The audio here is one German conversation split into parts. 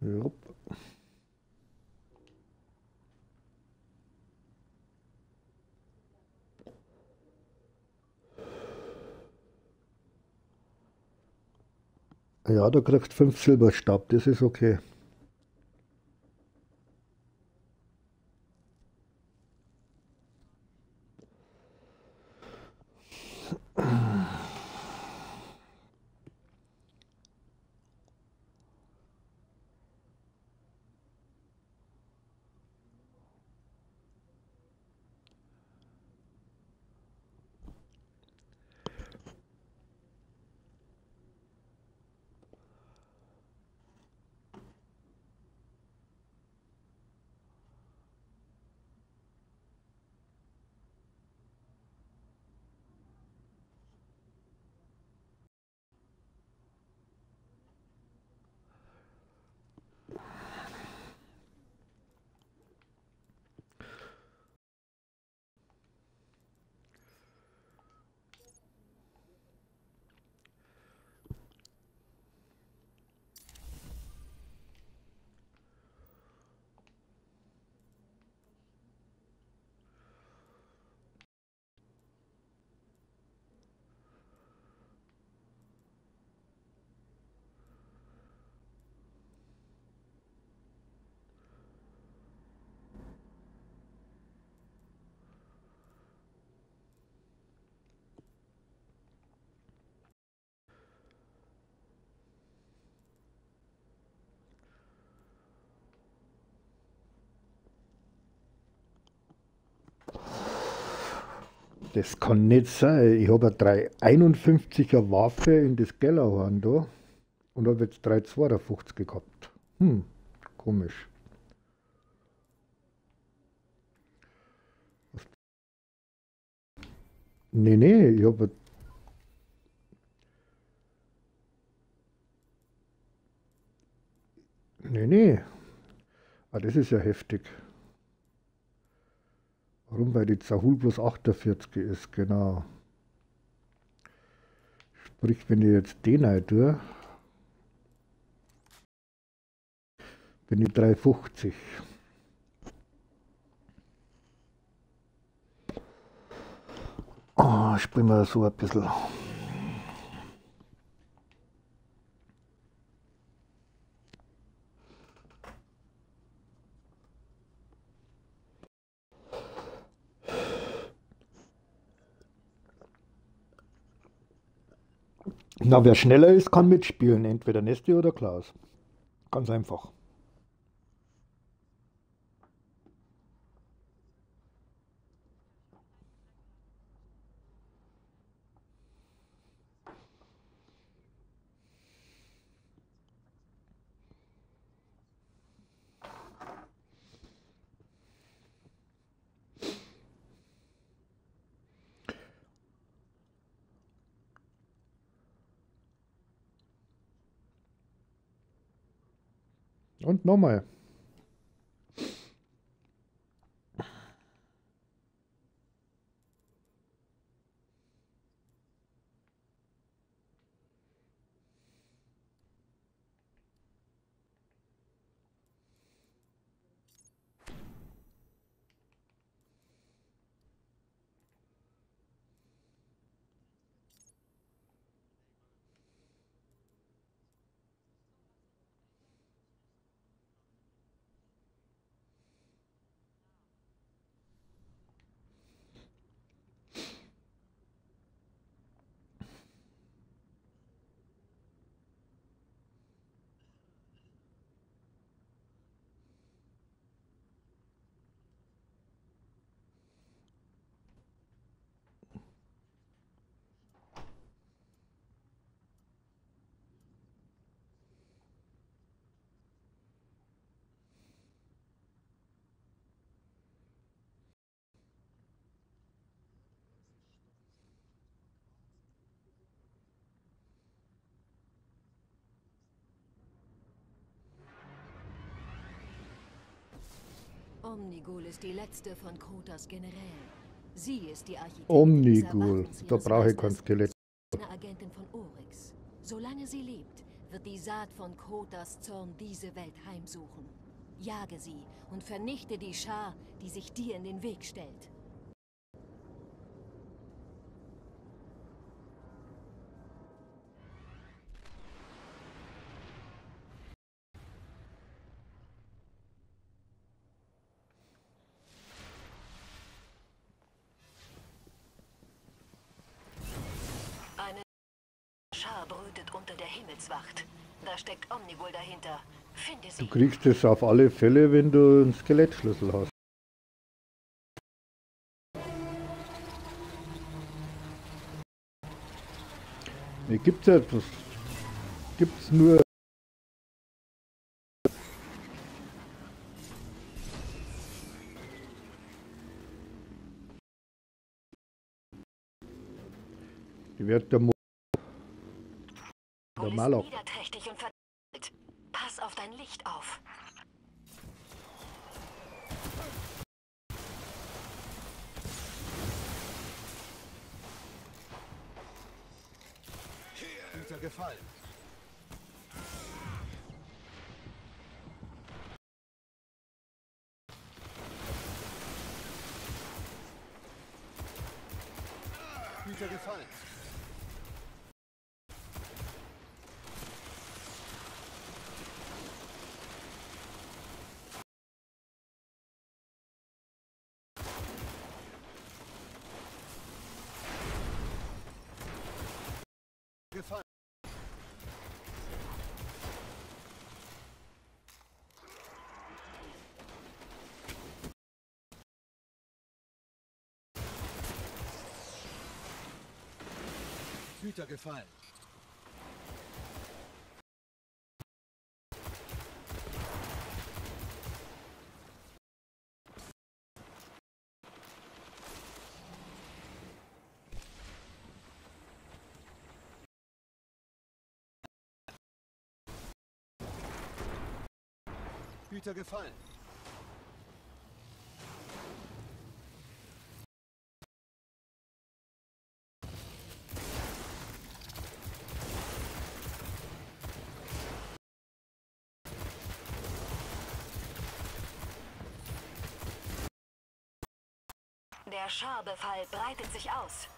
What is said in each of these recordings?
Jupp. Ja, du kriegst 5 Silberstab, das ist okay. Das kann nicht sein. Ich habe eine 351er Waffe in das Gellerhorn da und habe jetzt 352 gehabt. Komisch. Nee, nee, ich habe. Nee, nee. Ah, das ist ja heftig. Warum? Weil die Zahul bloß 48 ist, genau. Sprich, wenn ich jetzt den rein tue, bin ich 350. Spielen wir so ein bisschen. Na, wer schneller ist, kann mitspielen. Entweder Nesti oder Klaus. Ganz einfach. Und nochmal. Omnigul ist die letzte von Krotas Generälen. Sie ist die Architektin des Omnigul. Da Erwachens brauche ihres ich kein Meisters, Skelett. eine Agentin von Oryx. Solange sie lebt, wird die Saat von Krotas Zorn diese Welt heimsuchen. Jage sie und vernichte die Schar, die sich dir in den Weg stellt. Eine Schar brütet unter der Himmelswacht. Da steckt Omnigul dahinter. Finde sie. Du kriegst es auf alle Fälle, wenn du einen Skelettschlüssel hast. Nee, gibt's etwas? Gibt's nur. Die wird der Maloch. Niederträchtig und verdammt. Pass auf dein Licht auf. Güter gefallen. Güter gefallen. Gefallen. Güter gefallen. Güter gefallen. Der Scharbefall breitet sich aus.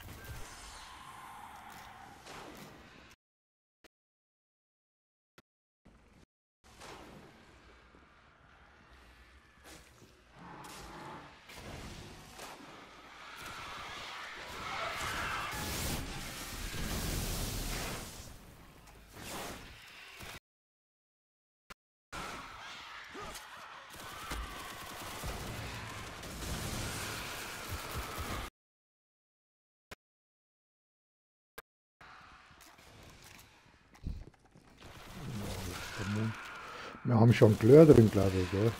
Wir haben Jongleur drin, glaube ich, gell?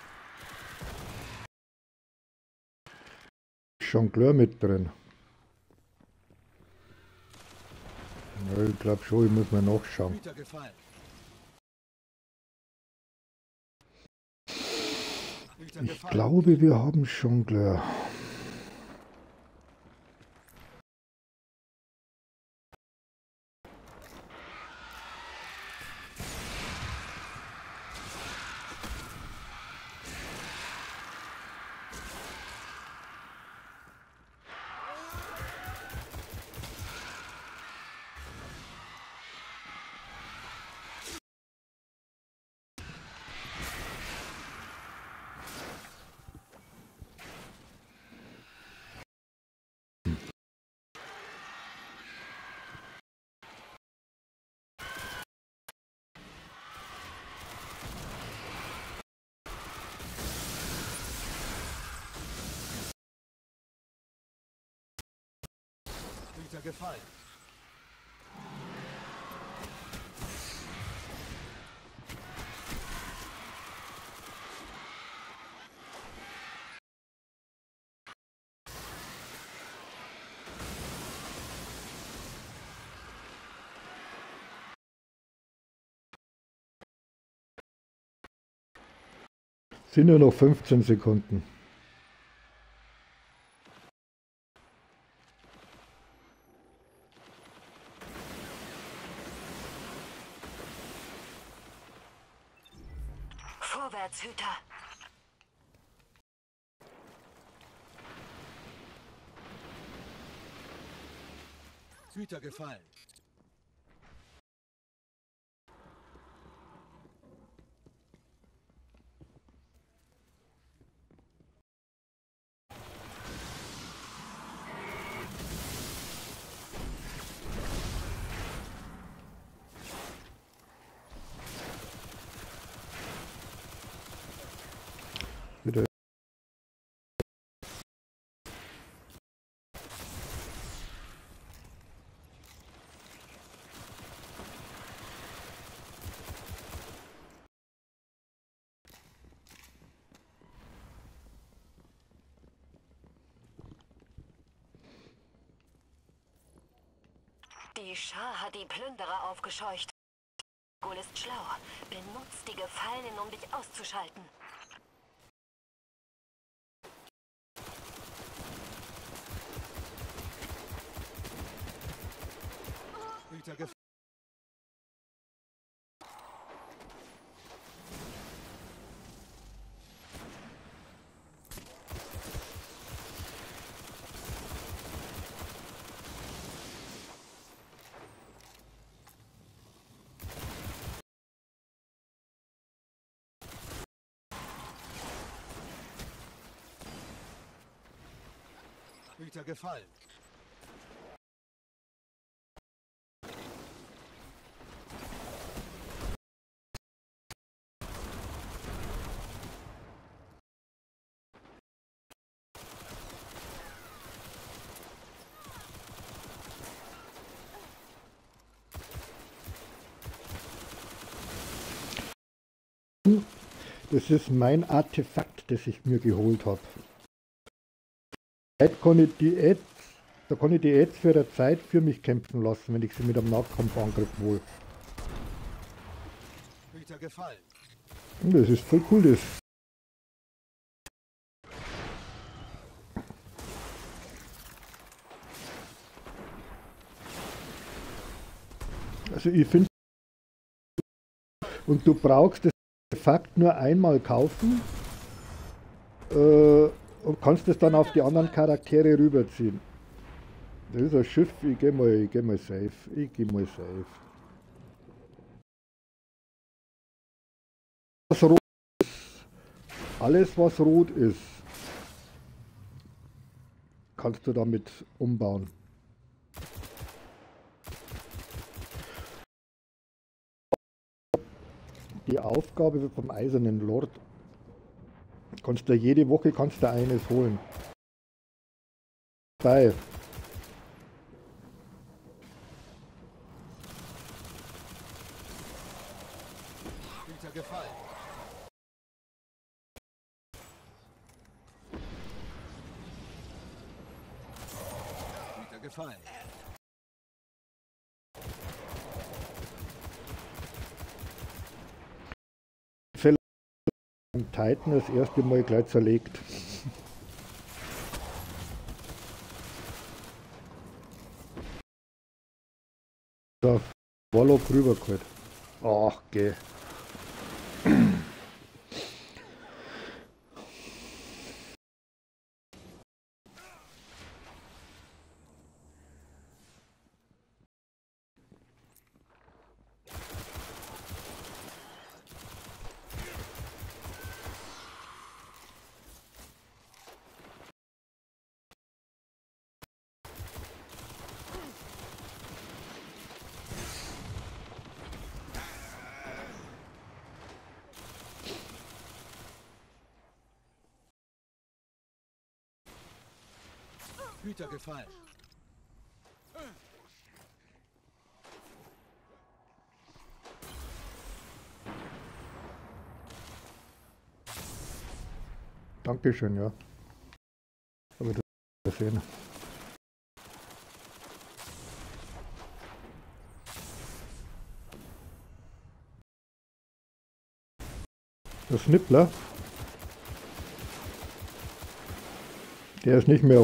Jongleur mit drin. Ja, ich glaube schon, ich muss mal nachschauen. Güter gefallen. Güter Ich gefallen. glaube, wir haben Jongleur. Güter gefallen. Sind nur noch 15 Sekunden. Vorwärts, Hüter! Hüter gefallen. Wieder. Die Schar hat die Plünderer aufgescheucht. Ghoul ist schlau. Benutzt die Gefallenen, um dich auszuschalten. Hüter gefallen. Hüter gefallen. Das ist mein Artefakt, das ich mir geholt habe. Da kann ich die Ads für eine Zeit für mich kämpfen lassen, wenn ich sie mit einem Nahkampfangriff hole. Hüter gefallen. Das ist voll cool, das. Also ich finde, und du brauchst das Artefakt nur einmal kaufen und kannst es dann auf die anderen Charaktere rüberziehen. Das ist ein Schiff, ich geh mal safe. Ich geh mal safe. Was rot ist, alles was rot ist, kannst du damit umbauen. Die Aufgabe vom Eisernen Lord. Kannst du jede Woche eines holen. Bei. Hüter gefallen. Hüter gefallen. Titan das erste Mal gleich zerlegt. Da Warlock rübergeholt. Ach, geh. Hüter gefallen. Dankeschön, ja. Aber das sehen. Der Schnippler, der ist nicht mehr